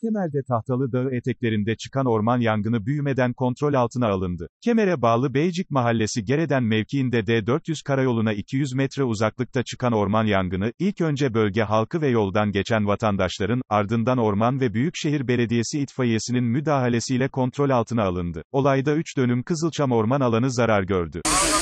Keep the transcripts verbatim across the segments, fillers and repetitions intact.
Kemer'de Tahtalı Dağı eteklerinde çıkan orman yangını büyümeden kontrol altına alındı. Kemer'e bağlı Beycik Mahallesi Gereden mevkiinde D dört yüz karayoluna iki yüz metre uzaklıkta çıkan orman yangını, ilk önce bölge halkı ve yoldan geçen vatandaşların, ardından Orman ve Büyükşehir Belediyesi itfaiyesinin müdahalesiyle kontrol altına alındı. Olayda üç dönüm Kızılçam orman alanı zarar gördü.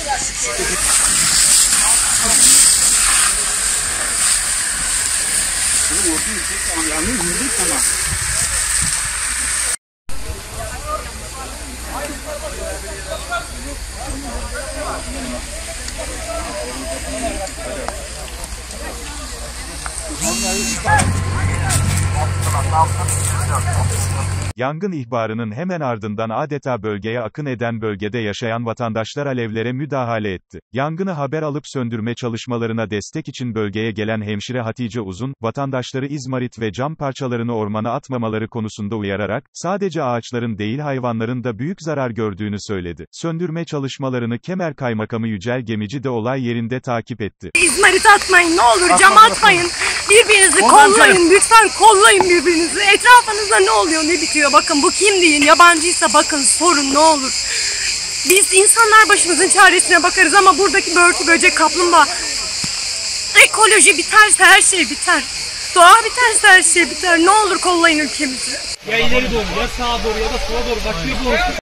Yangın ihbarının hemen ardından adeta bölgeye akın eden bölgede yaşayan vatandaşlar alevlere müdahale etti. Yangını haber alıp söndürme çalışmalarına destek için bölgeye gelen hemşire Hatice Uzun, vatandaşları izmarit ve cam parçalarını ormana atmamaları konusunda uyararak, sadece ağaçların değil hayvanların da büyük zarar gördüğünü söyledi. Söndürme çalışmalarını Kemer Kaymakamı Yücel Gemici de olay yerinde takip etti. İzmarit atmayın, ne olur cam atmayın. Birbirinizi kollayın, lütfen kollayın birbirinizi. Etrafınızda ne oluyor, ne bitiyor? Bakın bu kim deyin, yabancıysa bakın, sorun ne olur. Biz insanlar başımızın çaresine bakarız ama buradaki börtü, böcek, kaplumbağa, ekoloji biterse her şey biter. Doğa biterse her şey biter. Ne olur kollayın ülkemizi. Ya ileri doğru, ya sağa doğru ya da sola doğru. Bak bir doğru.